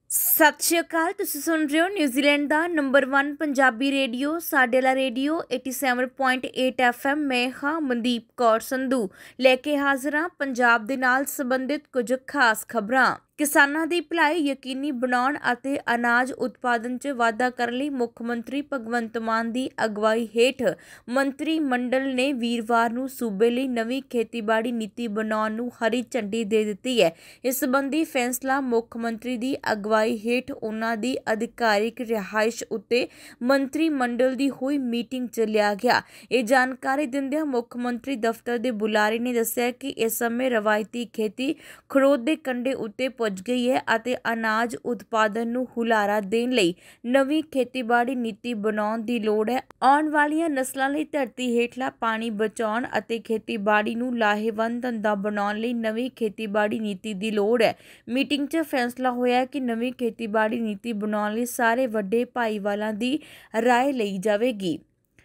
ਸਤਿ ਸ਼੍ਰੀ ਅਕਾਲ। ਤੁਸੀਂ ਸੁਣ ਰਹੇ ਹੋ ਨਿਊਜ਼ੀਲੈਂਡ ਦਾ ਨੰਬਰ 1 ਪੰਜਾਬੀ ਰੇਡੀਓ ਸਾਡੇ ਵਾਲਾ ਰੇਡੀਓ 87.8 FM। ਮੈਂ ਹਾਂ ਮਨਦੀਪ ਕੌਰ ਸੰਧੂ ਲੈ ਕੇ ਹਾਜ਼ਰ ਹਾਂ ਪੰਜਾਬ ਦੇ ਨਾਲ ਸੰਬੰਧਿਤ ਕੁਝ ਖਾਸ ਖਬਰਾਂ। ਕਿਸਾਨਾਂ ਦੀ ਭਲਾਈ ਯਕੀਨੀ ਬਣਾਉਣ ਅਤੇ ਅਨਾਜ ਉਤਪਾਦਨ 'ਚ ਵਾਧਾ ਕਰਨ ਲਈ ਮੁੱਖ ਮੰਤਰੀ ਭਗਵੰਤ ਮਾਨ ਦੀ ਅਗਵਾਈ ਹੇਠ ਮੰਤਰੀ ਮੰਡਲ ਨੇ ਵੀਰਵਾਰ ਨੂੰ ਸੂਬੇ ਲਈ ਨਵੀਂ ਖੇਤੀਬਾੜੀ ਨੀਤੀ ਬਣਾਉਣ ਨੂੰ ਹਰੀ ਝੰਡੀ ਦੇ ਦਿੱਤੀ ਹੈ। ਇਸ ਸੰਬੰਧੀ ਫੈਸਲਾ ਮੁੱਖ ਮੰਤਰੀ ਦੀ ਅਗਵਾਈ ਹੇਠ ਉਨ੍ਹਾਂ ਦੀ ਅਧਿਕਾਰਿਕ ਰਿਹਾਇਸ਼ ਉੱਤੇ ਮੰਤਰੀ ਮੰਡਲ ਦੀ ਹੋਈ ਮੀਟਿੰਗ 'ਚ ਲਿਆ ਗਿਆ। ਇਹ ਜਾਣਕਾਰੀ ਦਿੰਦਿਆਂ ਮੁੱਖ ਮੰਤਰੀ ਦਫ਼ਤਰ ਦੇ ਬੁਲਾਰੇ ਨੇ ਦੱਸਿਆ ਕਿ ਇਸ ਸਮੇਂ ਰਵਾਇਤੀ ਖੇਤੀ ਖੜੋਤ ਦੇ ਕੰਢੇ ਉੱਤੇ ਪੁੱਜ ਗਈ ਹੈ ਅਤੇ ਅਨਾਜ ਉਤਪਾਦਨ ਨੂੰ ਹੁਲਾਰਾ ਦੇਣ ਲਈ ਨਵੀਂ ਖੇਤੀਬਾੜੀ ਨੀਤੀ ਬਣਾਉਣ ਦੀ ਲੋੜ ਹੈ। ਆਉਣ ਵਾਲੀਆਂ ਨਸਲਾਂ ਲਈ ਧਰਤੀ ਹੇਠਲਾ ਪਾਣੀ ਬਚਾਉਣ ਅਤੇ ਖੇਤੀਬਾੜੀ ਨੂੰ ਲਾਹੇਵੰਦ ਧੰਦਾ ਬਣਾਉਣ ਲਈ ਨਵੀਂ ਖੇਤੀਬਾੜੀ ਨੀਤੀ ਦੀ ਲੋੜ ਹੈ। ਮੀਟਿੰਗ 'ਚ ਫੈਸਲਾ ਹੋਇਆ ਕਿ ਨਵੀਂ ਖੇਤੀਬਾੜੀ ਨੀਤੀ ਬਣਾਉਣ ਲਈ ਸਾਰੇ ਵੱਡੇ ਭਾਈਵਾਲਾਂ ਦੀ ਰਾਏ ਲਈ ਜਾਵੇਗੀ।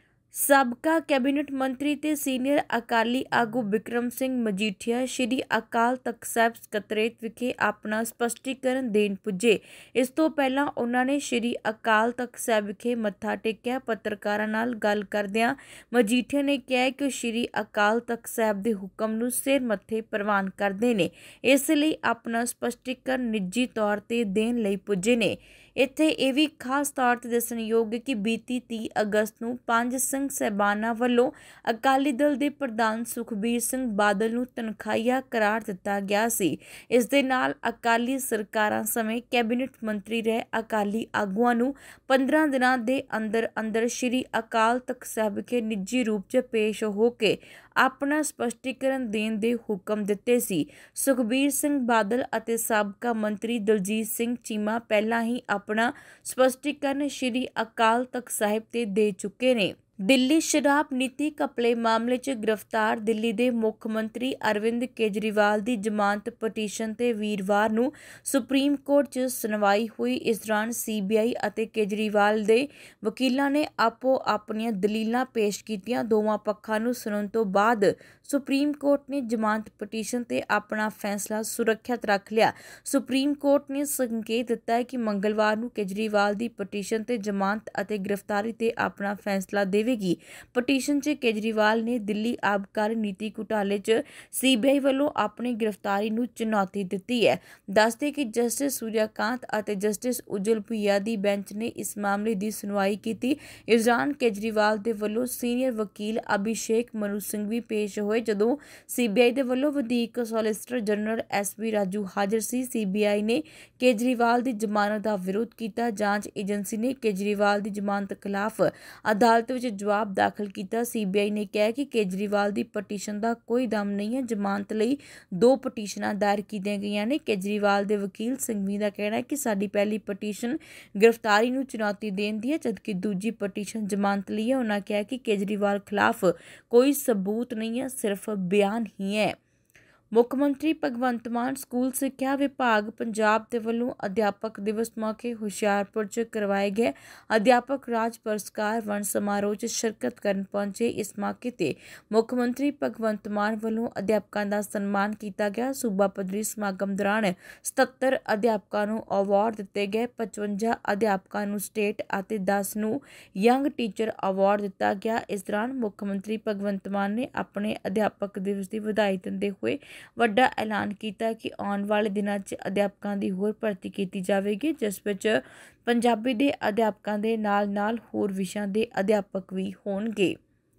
ਸਾਬਕਾ ਕੈਬਨਿਟ ਮੰਤਰੀ ਤੇ ਸੀਨੀਅਰ ਅਕਾਲੀ ਆਗੂ ਬਿਕਰਮ ਸਿੰਘ ਮਜੀਠੀਆ ਸ਼੍ਰੀ ਅਕਾਲ ਤਖਤ ਸਾਹਿਬ ਸਕੱਤਰੇਤ ਵਿਖੇ ਆਪਣਾ ਸਪਸ਼ਟੀਕਰਨ ਦੇਣ ਪੁੱਜੇ। ਇਸ ਤੋਂ ਪਹਿਲਾਂ ਉਹਨਾਂ ਨੇ ਸ਼੍ਰੀ ਅਕਾਲ ਤਖਤ ਸਾਹਿਬ ਵਿਖੇ ਮੱਥਾ ਟੇਕਿਆ। ਪੱਤਰਕਾਰਾਂ ਨਾਲ ਗੱਲ ਕਰਦਿਆਂ ਮਜੀਠੀਆ ਨੇ ਕਿਹਾ ਕਿ ਉਹ ਸ਼੍ਰੀ ਅਕਾਲ ਤਖਤ ਸਾਹਿਬ ਦੇ ਹੁਕਮ ਨੂੰ ਸਿਰ ਮੱਥੇ ਪ੍ਰਵਾਨ ਕਰਦੇ ਨੇ, ਇਸ ਲਈ ਆਪਣਾ ਸਪਸ਼ਟੀਕਰਨ ਨਿੱਜੀ ਤੌਰ ਤੇ ਦੇਣ ਲਈ ਪੁੱਜੇ ਨੇ। ਇੱਥੇ ਇਹ ਵੀ ਖਾਸ ਤੌਰ ਤੇ ਦੱਸਣਯੋਗ ਹੈ ਕਿ ਬੀਤੀ 30 ਅਗਸਤ ਨੂੰ 5 ਸਿੰਘ ਸਾਹਿਬਾਨਾਂ ਵੱਲੋਂ ਅਕਾਲੀ ਦਲ ਦੇ ਪ੍ਰਧਾਨ ਸੁਖਬੀਰ ਸਿੰਘ ਬਾਦਲ ਨੂੰ ਤਨਖਾਹੀਆ ਕਰਾਰ ਦਿੱਤਾ ਗਿਆ ਸੀ। ਇਸ ਦੇ ਨਾਲ ਅਕਾਲੀ ਸਰਕਾਰਾਂ ਸਮੇਂ ਕੈਬਨਿਟ ਮੰਤਰੀ ਰਹੇ ਅਕਾਲੀ ਆਗੂਆਂ ਨੂੰ 15 ਦਿਨਾਂ ਦੇ ਅੰਦਰ ਸ਼੍ਰੀ ਅਕਾਲ ਤਖਤ ਸਾਹਿਬ ਵਿਖੇ ਨਿੱਜੀ ਰੂਪ 'ਚ ਪੇਸ਼ ਹੋ ਕੇ ਆਪਣਾ ਸਪਸ਼ਟੀਕਰਨ ਦੇਣ ਦੇ ਹੁਕਮ ਦਿੱਤੇ ਸੀ। ਸੁਖਬੀਰ ਸਿੰਘ ਬਾਦਲ ਅਤੇ ਸਾਬਕਾ ਮੰਤਰੀ ਦਲਜੀਤ ਸਿੰਘ ਚੀਮਾ ਪਹਿਲਾਂ ਹੀ ਆਪਣਾ ਸਪਸ਼ਟੀਕਰਨ ਸ਼੍ਰੀ ਅਕਾਲ ਤਖਤ ਸਾਹਿਬ ਤੇ ਦੇ ਚੁੱਕੇ ਨੇ। ਦਿੱਲੀ ਸ਼ਰਾਬ ਨੀਤੀ ਘਪਲੇ ਮਾਮਲੇ 'ਚ ਗ੍ਰਿਫਤਾਰ ਦਿੱਲੀ ਦੇ ਮੁੱਖ ਮੰਤਰੀ ਅਰਵਿੰਦ ਕੇਜਰੀਵਾਲ ਦੀ ਜ਼ਮਾਨਤ ਪਟੀਸ਼ਨ ਤੇ ਵੀਰਵਾਰ ਨੂੰ ਸੁਪਰੀਮ ਕੋਰਟ 'ਚ ਸੁਣਵਾਈ ਹੋਈ। ਇਸ ਦੌਰਾਨ CBI ਅਤੇ ਕੇਜਰੀਵਾਲ ਦੇ ਵਕੀਲਾਂ ਨੇ ਆਪੋ ਆਪਣੀਆਂ ਦਲੀਲਾਂ ਪੇਸ਼ ਕੀਤੀਆਂ। ਦੋਵਾਂ ਪੱਖਾਂ ਨੂੰ ਸੁਣਨ ਤੋਂ ਬਾਅਦ ਸੁਪਰੀਮ ਕੋਰਟ ਨੇ ਜ਼ਮਾਨਤ ਪਟੀਸ਼ਨ ਤੇ ਆਪਣਾ ਫੈਸਲਾ ਸੁਰੱਖਿਅਤ ਰੱਖ ਲਿਆ। ਸੁਪਰੀਮ ਕੋਰਟ ਨੇ ਸੰਕੇਤ ਦਿੱਤਾ ਹੈ ਕਿ ਮੰਗਲਵਾਰ ਨੂੰ ਕੇਜਰੀਵਾਲ ਦੀ ਪਟੀਸ਼ਨ ਤੇ ਜ਼ਮਾਨਤ ਅਤੇ ਗ੍ਰਿਫਤਾਰੀ ਤੇ ਆਪਣਾ ਫੈਸਲਾ ਦੇਵੇਗੀ। ਪਟੀਸ਼ਨ 'ਚ ਕੇਜਰੀਵਾਲ ਨੇ ਦਿੱਲੀ ਆਬਕਾਰੀ ਨੀਤੀ ਘੁਟਾਲੇ 'ਚ CBI ਵੱਲੋਂ ਆਪਣੀ ਗ੍ਰਿਫਤਾਰੀ ਨੂੰ ਚੁਣੌਤੀ ਦਿੱਤੀ ਹੈ। ਦੱਸਦੇ ਕਿ ਜਸਟਿਸ ਸੂਰਿਆਕਾਂਤ ਅਤੇ ਜਸਟਿਸ ਉਜਲ ਭੁਈਆ ਦੀ ਬੈਂਚ ਨੇ ਇਸ ਮਾਮਲੇ ਦੀ ਸੁਣਵਾਈ ਕੀਤੀ। ਇਸ ਦੌਰਾਨ ਕੇਜਰੀਵਾਲ ਦੇ ਵੱਲੋਂ ਸੀਨੀਅਰ ਵਕੀਲ ਅਭਿਸ਼ੇਕ ਮਨੂ ਸਿੰਘ ਵੀ ਪੇਸ਼ ਹੋਏ। ਜਦੋਂ CBI ਦੇ ਵੱਲੋਂ ਵਧੀਕ ਸੋਲਿਸਿਟਰ ਜਨਰਲ SP ਰਾਜੂ ਹਾਜ਼ਰ ਸੀ। CBI ਨੇ ਕੇਜਰੀਵਾਲ ਦੀ ਜ਼ਮਾਨਤ ਦਾ ਵਿਰੋਧ ਕੀਤਾ। ਜਾਂਚ ਏਜੰਸੀ ਨੇ ਕੇਜਰੀਵਾਲ ਦੀ ਜ਼ਮਾਨਤ ਖਿਲਾਫ ਅਦਾਲਤ ਵਿੱਚ ਜਵਾਬ ਦਾਖਲ ਕੀਤਾ। CBI ਨੇ ਕਿਹਾ ਕਿ ਕੇਜਰੀਵਾਲ ਦੀ ਪਟੀਸ਼ਨ ਦਾ ਕੋਈ ਦਮ ਨਹੀਂ ਹੈ। ਜ਼ਮਾਨਤ ਲਈ 2 ਪਟੀਸ਼ਨਾਂ ਦਾਇਰ ਕੀਤੀਆਂ ਗਈਆਂ ਨੇ। ਕੇਜਰੀਵਾਲ ਦੇ ਵਕੀਲ ਸਿੰਘਵੀ ਦਾ ਕਹਿਣਾ ਹੈ ਕਿ ਸਾਡੀ ਪਹਿਲੀ ਪਟੀਸ਼ਨ ਗ੍ਰਿਫਤਾਰੀ ਨੂੰ ਚੁਣੌਤੀ ਦੇਣ ਦੀ ਹੈ, ਜਦਕਿ ਦੂਜੀ ਪਟੀਸ਼ਨ ਜ਼ਮਾਨਤ ਲਈ ਹੈ। ਉਹਨਾਂ ਕਿਹਾ ਕਿ ਕੇਜਰੀਵਾਲ ਖਿਲਾਫ ਕੋਈ ਸਬੂਤ ਨਹੀਂ ਹੈ, ਸਿਰਫ ਬਿਆਨ ਹੀ ਹੈ। ਮੁੱਖ ਮੰਤਰੀ ਭਗਵੰਤ ਮਾਨ ਸਕੂਲ ਸਿੱਖਿਆ ਵਿਭਾਗ ਪੰਜਾਬ ਦੇ ਵੱਲੋਂ ਅਧਿਆਪਕ ਦਿਵਸ ਮੌਕੇ ਹੁਸ਼ਿਆਰਪੁਰ 'ਚ ਕਰਵਾਏ ਗਏ ਅਧਿਆਪਕ ਰਾਜ ਪੁਰਸਕਾਰ ਵੰਡ ਸਮਾਰੋਹ 'ਚ ਸ਼ਿਰਕਤ ਕਰਨ ਪਹੁੰਚੇ। ਇਸ ਮੌਕੇ ਤੇ ਮੁੱਖ ਮੰਤਰੀ ਭਗਵੰਤ ਮਾਨ ਵੱਲੋਂ ਅਧਿਆਪਕਾਂ ਦਾ ਸਨਮਾਨ ਕੀਤਾ ਗਿਆ। ਸੂਬਾ ਪੱਧਰੀ ਸਮਾਗਮ ਦੌਰਾਨ 77 ਅਧਿਆਪਕਾਂ ਨੂੰ ਅਵਾਰਡ ਦਿੱਤੇ ਗਏ। 55 ਅਧਿਆਪਕਾਂ ਨੂੰ ਸਟੇਟ ਅਤੇ 10 ਨੂੰ ਯੰਗ ਟੀਚਰ ਅਵਾਰਡ ਦਿੱਤਾ ਗਿਆ। ਇਸ ਦੌਰਾਨ ਮੁੱਖ ਮੰਤਰੀ ਭਗਵੰਤ ਮਾਨ ਨੇ ਆਪਣੇ ਅਧਿਆਪਕ ਦਿਵਸ ਦੀ ਵਧਾਈ ਦਿੰਦੇ ਹੋਏ ਵੱਡਾ ਐਲਾਨ ਕੀਤਾ ਕਿ ਆਉਣ ਵਾਲੇ ਦਿਨਾਂ 'ਚ ਅਧਿਆਪਕਾਂ ਦੀ ਹੋਰ ਭਰਤੀ ਕੀਤੀ ਜਾਵੇਗੀ, ਜਿਸ ਵਿੱਚ ਪੰਜਾਬੀ ਦੇ ਅਧਿਆਪਕਾਂ ਦੇ ਨਾਲ ਹੋਰ ਵਿਸ਼ਿਆਂ ਦੇ ਅਧਿਆਪਕ ਵੀ ਹੋਣਗੇ।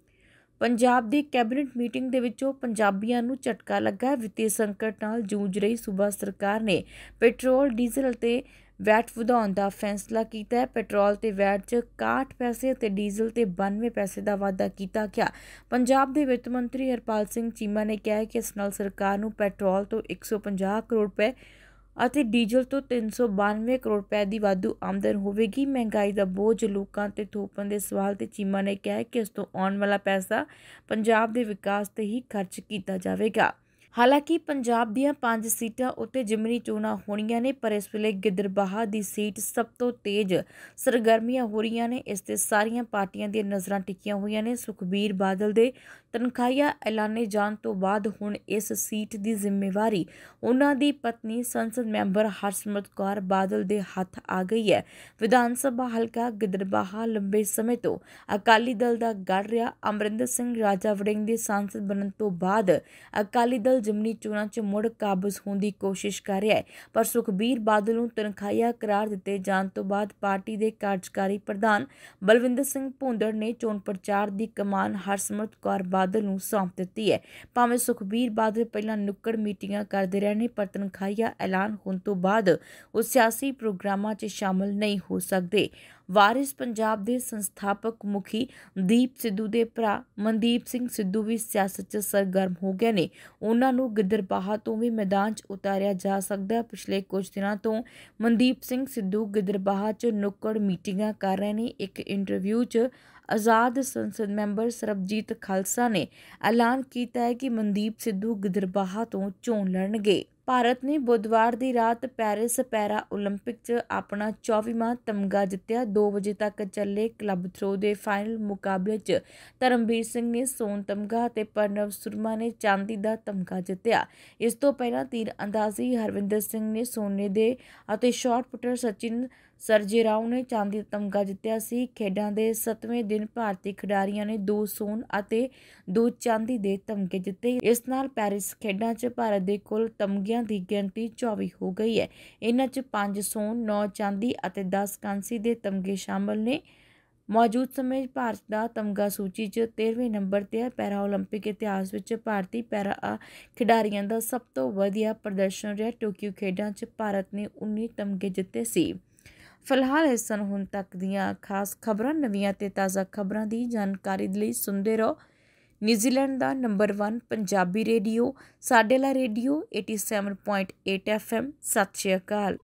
ਪੰਜਾਬ ਦੀ ਕੈਬਨਿਟ ਮੀਟਿੰਗ ਦੇ ਵਿੱਚੋਂ ਪੰਜਾਬੀਆਂ ਨੂੰ ਝਟਕਾ ਲੱਗਾ। ਵਿੱਤੀ ਸੰਕਟ ਨਾਲ ਜੂਝ ਰਹੀ ਸੂਬਾ ਸਰਕਾਰ ਨੇ ਪੈਟਰੋਲ, ਡੀਜ਼ਲ ਅਤੇ ਵੈਟ ਵਧਾਉਣ ਦਾ ਫੈਸਲਾ ਕੀਤਾ ਹੈ। ਪੈਟਰੋਲ ਤੇ ਵੈਟ 'ਚ 61 ਪੈਸੇ ਅਤੇ ਡੀਜ਼ਲ ਤੇ 92 ਪੈਸੇ ਦਾ ਵਾਧਾ ਕੀਤਾ ਗਿਆ। ਪੰਜਾਬ ਦੇ ਵਿੱਤ ਮੰਤਰੀ ਹਰਪਾਲ ਸਿੰਘ ਚੀਮਾ ਨੇ ਕਿਹਾ ਕਿ ਇਸ ਨਾਲ ਸਰਕਾਰ ਨੂੰ ਪੈਟਰੋਲ ਤੋਂ 150 ਕਰੋੜ ਰੁਪਏ ਅਤੇ ਡੀਜ਼ਲ ਤੋਂ 392 ਕਰੋੜ ਰੁਪਏ ਦੀ ਵਾਧੂ ਆਮਦਨ ਹੋਵੇਗੀ। ਮਹਿੰਗਾਈ ਦਾ ਬੋਝ ਲੋਕਾਂ ਤੇ ਥੋਪਣ ਦੇ ਸਵਾਲ ਤੇ ਚੀਮਾ ਨੇ ਕਿਹਾ ਕਿ ਇਸ ਤੋਂ ਆਉਣ ਵਾਲਾ ਪੈਸਾ ਪੰਜਾਬ ਦੇ ਵਿਕਾਸ ਤੇ ਹੀ ਖਰਚ ਕੀਤਾ ਜਾਵੇਗਾ। ਹਾਲਾਂਕਿ ਪੰਜਾਬ ਦੀਆਂ 5 ਸੀਟਾਂ ਉੱਤੇ ਜ਼ਿਮਨੀ ਚੋਣਾਂ ਹੋਣੀਆਂ ਨੇ, ਪਰ ਇਸ ਵੇਲੇ ਗਿੱਦੜਬਾਹਾ ਦੀ ਸੀਟ ਸਭ ਤੋਂ ਤੇਜ਼ ਸਰਗਰਮੀਆਂ ਹੋ ਰਹੀਆਂ ਨੇ। ਇਸ ਤੇ ਸਾਰੀਆਂ ਪਾਰਟੀਆਂ ਦੀਆਂ ਨਜ਼ਰਾਂ ਟਿਕੀਆਂ ਹੋਈਆਂ ਨੇ। ਸੁਖਬੀਰ ਬਾਦਲ ਦੇ ਤਨਖਾਹੀਆ ਐਲਾਨੇ ਜਾਣ ਤੋਂ ਬਾਅਦ ਹੁਣ ਇਸ ਸੀਟ ਦੀ ਜ਼ਿੰਮੇਵਾਰੀ ਉਹਨਾਂ ਦੀ ਪਤਨੀ ਸੰਸਦ ਮੈਂਬਰ ਹਰਸਿਮਰਤ ਕੌਰ ਬਾਦਲ ਦੇ ਹੱਥ ਆ ਗਈ ਹੈ। ਵਿਧਾਨ ਸਭਾ ਹਲਕਾ ਗਿੱਦੜਬਾਹਾ ਲੰਬੇ ਸਮੇਂ ਤੋਂ ਅਕਾਲੀ ਦਲ ਦਾ ਗੜ ਰਿਹਾ। ਅਮਰਿੰਦਰ ਸਿੰਘ ਰਾਜਾ ਵੜਿੰਗ ਦੇ ਸਾਂਸਦ ਬਣਨ ਤੋਂ ਬਾਅਦ ਅਕਾਲੀ ਦਲ ਜ਼ਿਮਨੀ ਚੋਣਾਂ 'ਚ ਮੁੜ ਕਾਬਜ਼ ਹੋਣ ਦੀ ਕੋਸ਼ਿਸ਼ ਕਰ ਰਿਹਾ ਹੈ, ਪਰ ਸੁਖਬੀਰ ਬਾਦਲ ਨੂੰ ਤਨਖਾਹੀਆ ਕਰਾਰ ਦਿੱਤੇ ਜਾਣ ਤੋਂ ਬਾਅਦ ਪਾਰਟੀ ਦੇ ਕਾਰਜਕਾਰੀ ਪ੍ਰਧਾਨ ਬਲਵਿੰਦਰ ਸਿੰਘ ਭੁੰਦੜ ਨੇ ਚੋਣ ਪ੍ਰਚਾਰ ਦੀ ਕਮਾਨ ਹਰਸਿਮਰਤ ਕੌਰ ਬਾਦਲ ਨੂੰ ਸੌਂਪ ਦਿੱਤੀ ਹੈ। ਭਾਵੇਂ ਸੁਖਬੀਰ ਬਾਦਲ ਪਹਿਲਾਂ ਨੁੱਕੜ ਮੀਟਿੰਗਾਂ ਕਰਦੇ ਰਹੇ ਨੇ, ਪਰ ਤਨਖਾਹੀਆ ਐਲਾਨ ਹੋਣ ਤੋਂ ਬਾਅਦ ਉਹ ਸਿਆਸੀ ਪ੍ਰੋਗਰਾਮਾਂ 'ਚ ਸ਼ਾਮਲ ਨਹੀਂ ਹੋ ਸਕਦੇ। ਵਾਰਿਸ ਪੰਜਾਬ ਦੇ ਸੰਸਥਾਪਕ ਮੁਖੀ ਦੀਪ ਸਿੱਧੂ ਦੇ ਭਰਾ ਮਨਦੀਪ ਸਿੰਘ ਸਿੱਧੂ ਵੀ ਸਿਆਸਤ 'ਚ ਸਰਗਰਮ ਹੋ ਗਏ ਨੇ। ਉਹਨਾਂ ਨੂੰ ਗਿੱਦੜਬਾਹਾ ਤੋਂ ਵੀ ਮੈਦਾਨ 'ਚ ਉਤਾਰਿਆ ਜਾ ਸਕਦਾ ਹੈ। ਪਿਛਲੇ ਕੁਝ ਦਿਨਾਂ ਤੋਂ ਮਨਦੀਪ ਸਿੰਘ ਸਿੱਧੂ ਗਿੱਦੜਬਾਹਾ 'ਚ ਨੁੱਕੜ ਮੀਟਿੰਗਾਂ ਕਰ ਰਹੇ ਨੇ। ਇੱਕ ਇੰਟਰਵਿਊ 'ਚ ਆਜ਼ਾਦ ਸੰਸਦ ਮੈਂਬਰ ਸਰਬਜੀਤ ਖਾਲਸਾ ਨੇ ਐਲਾਨ ਕੀਤਾ ਹੈ ਕਿ ਮਨਦੀਪ ਸਿੱਧੂ ਗਿੱਦੜਬਾਹਾ ਤੋਂ ਚੋਣ ਲੜਨਗੇ। ਭਾਰਤ ਨੇ ਬੁੱਧਵਾਰ ਦੀ ਰਾਤ ਪੈਰਿਸ ਪੈਰਾ ਓਲੰਪਿਕ 'ਚ ਆਪਣਾ 24ਵਾਂ ਤਮਗਾ ਜਿੱਤਿਆ। 2 ਵਜੇ ਤੱਕ ਚੱਲੇ ਕਲੱਬ ਥਰੋ ਦੇ ਫਾਈਨਲ ਮੁਕਾਬਲੇ 'ਚ ਧਰਮਬੀਰ ਸਿੰਘ ਨੇ ਸੋਨ ਤਮਗਾ ਅਤੇ ਪ੍ਰਣਵ ਸੁਰਮਾ ਨੇ ਚਾਂਦੀ ਦਾ ਤਮਗਾ ਜਿੱਤਿਆ। ਇਸ ਤੋਂ ਪਹਿਲਾਂ ਤੀਰ ਅੰਦਾਜ਼ੀ ਹਰਵਿੰਦਰ ਸਿੰਘ ਨੇ ਸੋਨੇ ਦੇ ਅਤੇ ਸ਼ਾਟ ਪੁੱਟਰ ਸਚਿਨ ਸਰਜੇਰਾਓ ਨੇ ਚਾਂਦੀ ਦਾ ਤਮਗਾ ਜਿੱਤਿਆ ਸੀ। ਖੇਡਾਂ ਦੇ 7ਵੇਂ ਦਿਨ ਭਾਰਤੀ ਖਿਡਾਰੀਆਂ ਨੇ 2 ਸੋਨ ਅਤੇ 2 ਚਾਂਦੀ ਦੇ ਤਮਗੇ ਜਿੱਤੇ। ਇਸ ਨਾਲ ਪੈਰਿਸ ਖੇਡਾਂ 'ਚ ਭਾਰਤ ਦੇ ਕੁੱਲ ਤਮਗਿਆਂ ਦੀ ਗਿਣਤੀ 24 ਹੋ ਗਈ ਹੈ। ਇਹਨਾਂ 'ਚ 5 ਸੋਨ, 9 ਚਾਂਦੀ ਅਤੇ 10 ਕਾਂਸੀ ਦੇ ਤਮਗੇ ਸ਼ਾਮਲ ਨੇ। ਮੌਜੂਦ ਸਮੇਂ ਭਾਰਤ ਦਾ ਤਮਗਾ ਸੂਚੀ 'ਚ 13ਵੇਂ ਨੰਬਰ 'ਤੇ ਹੈ। ਪੈਰਾ ਓਲੰਪਿਕ ਇਤਿਹਾਸ ਵਿੱਚ ਭਾਰਤੀ ਪੈਰਾ ਖਿਡਾਰੀਆਂ ਦਾ ਸਭ ਤੋਂ ਵਧੀਆ ਪ੍ਰਦਰਸ਼ਨ ਰਿਹਾ। ਟੋਕੀਓ ਖੇਡਾਂ 'ਚ ਭਾਰਤ ਨੇ 19 ਤਮਗੇ ਜਿੱਤੇ ਸੀ। ਫਿਲਹਾਲ ਇਸ ਸਨ ਹੁਣ ਤੱਕ ਦੀਆਂ ਖਾਸ ਖਬਰਾਂ। ਨਵੀਆਂ ਤੇ ਤਾਜ਼ਾ ਖਬਰਾਂ ਦੀ ਜਾਣਕਾਰੀ ਲਈ ਸੁਣਦੇ ਰਹੋ ਨਿਊਜ਼ੀਲੈਂਡ ਦਾ ਨੰਬਰ 1 ਪੰਜਾਬੀ ਰੇਡੀਓ, ਸਾਡੇ ਵਾਲਾ ਰੇਡੀਓ 87.8 FM। ਸਤਿ ਸ਼੍ਰੀ ਅਕਾਲ।